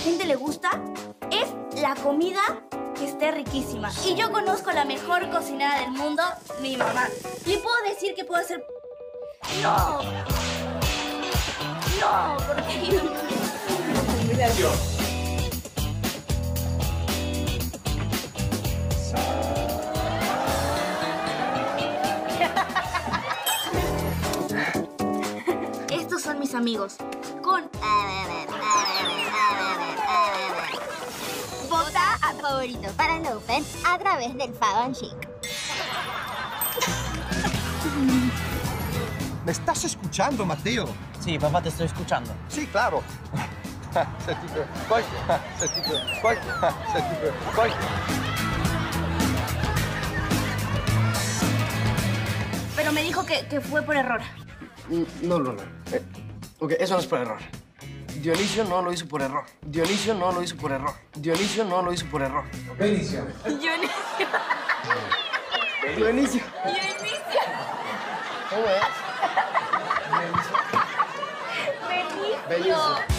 gente le gusta es la comida que esté riquísima. Y yo conozco la mejor cocinera del mundo, mi mamá. Le puedo decir que puedo hacer... No. No, porque... Estos son mis amigos. Con... Vota a favorito para el Open a través del Fagon Chic. ¿Me estás escuchando, Mateo? Sí, papá, te estoy escuchando. Sí, claro. Pero me dijo que fue por error. No. Ok, eso no es por error. Dionisio no lo hizo por error. Dionisio no lo hizo por error. Dionisio no lo hizo por error. Benicio. Dionisio. Dionisio. Dionisio. ¿Cómo es? Benicio.